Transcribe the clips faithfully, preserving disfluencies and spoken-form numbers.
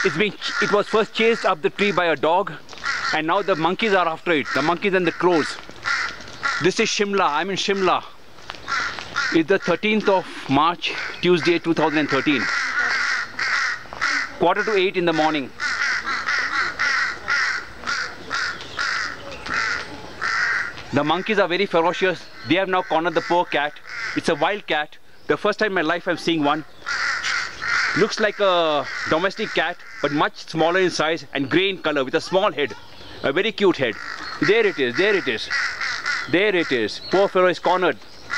It's been, it was first chased up the tree by a dog, and now the monkeys are after it. The monkeys and the crows. This is Shimla. I'm in Shimla. It's the thirteenth of March, Tuesday, two thousand thirteen. Quarter to eight in the morning. The monkeys are very ferocious. They have now cornered the poor cat. It's a wild cat. The first time in my life I'm seeing one. Looks like a domestic cat, but much smaller in size and grey in color with a small head. A very cute head. There it is, there it is. There it is. Poor fellow is cornered.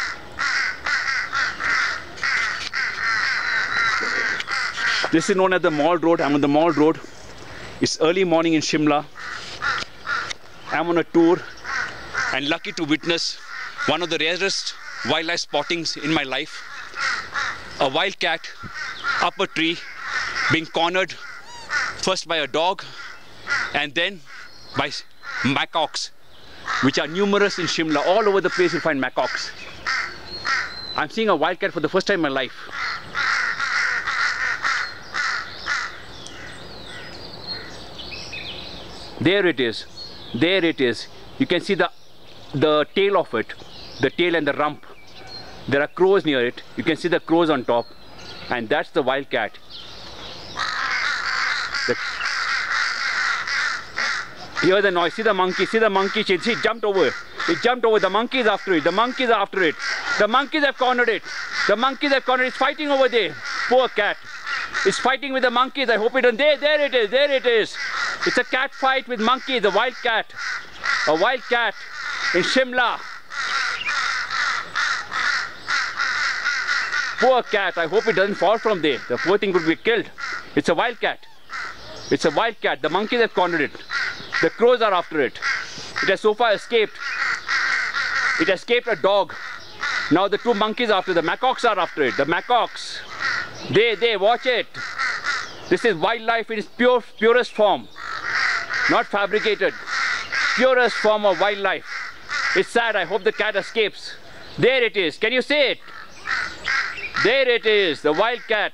This is known as the Mall Road. I'm on the Mall Road. It's early morning in Shimla. I'm on a tour and lucky to witness one of the rarest wildlife spottings in my life. A wild cat up a tree being cornered first by a dog and then by macaques, which are numerous in Shimla. All over the place you'll find macaques. I'm seeing a wild cat for the first time in my life. There it is. There it is. You can see the the tail of it, the tail and the rump. There are crows near it. You can see the crows on top, and that's the wild cat. The, hear the noise. See the monkey. See the monkey. See, it jumped over. It jumped over. The monkey is after it. The monkeys are after it. The monkeys have cornered it. The monkeys have cornered it. It's fighting over there. Poor cat. It's fighting with the monkeys. I hope it doesn't. There, there it is. There it is. It's a cat fight with monkeys. A wild cat. A wild cat in Shimla. Poor cat. I hope it doesn't fall from there. The poor thing could be killed. It's a wild cat. It's a wild cat. The monkeys have cornered it. The crows are after it. It has so far escaped. It escaped a dog. Now the two monkeys are after it. The macaques are after it. The macaques. They, they, watch it. This is wildlife in its pure, purest form. Not fabricated. Purest form of wildlife. It's sad. I hope the cat escapes. There it is. Can you see it? There it is. The wild cat.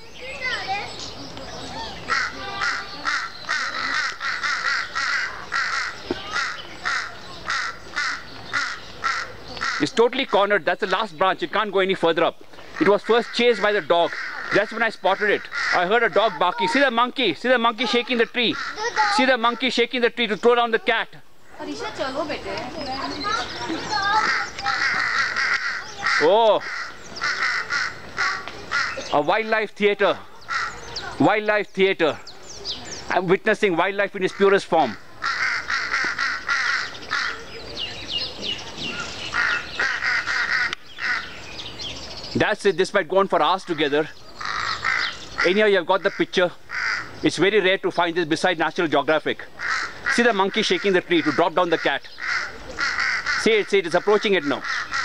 It's totally cornered. That's the last branch. It can't go any further up. It was first chased by the dog. That's when I spotted it. I heard a dog barking. See the monkey. See the monkey shaking the tree. See the monkey shaking the tree to throw down the cat. Oh. A wildlife theatre. Wildlife theatre. I'm witnessing wildlife in its purest form. That's it. This might go on for hours together. Anyhow, you have got the picture. It's very rare to find this beside National Geographic. See the monkey shaking the tree to drop down the cat. See it, see it, it's approaching it now.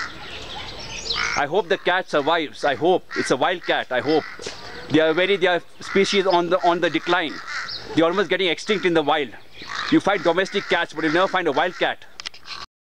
I hope the cat survives. I hope. It's a wild cat. I hope. They are very, they are species on the on the decline. They're almost getting extinct in the wild. You find domestic cats, but you never find a wild cat.